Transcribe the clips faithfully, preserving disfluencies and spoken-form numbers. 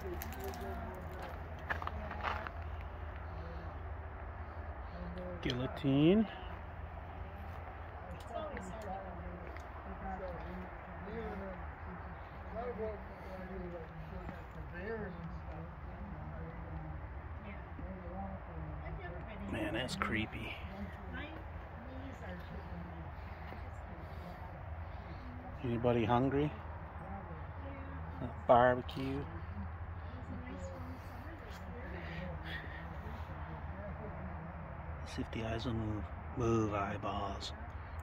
Guillotine. Man, that's creepy. Anybody hungry? A barbecue. See if the eyes will move. Move, eyeballs.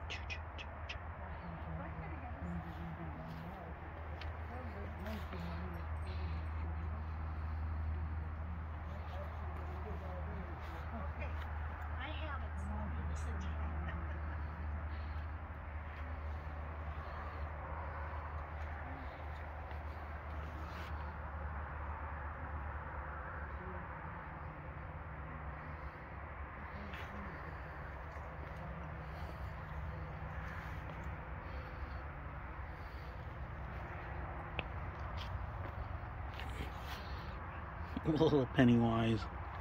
Little Pennywise.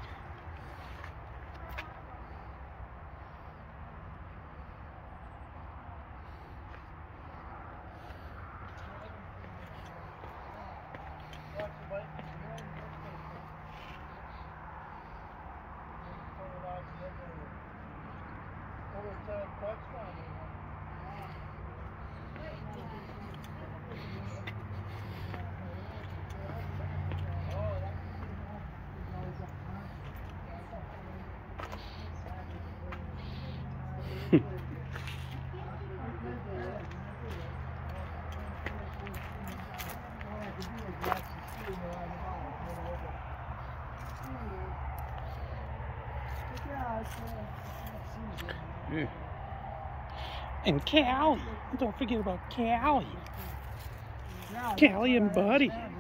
Yeah. And Callie. Don't forget about Callie. Callie and Buddy.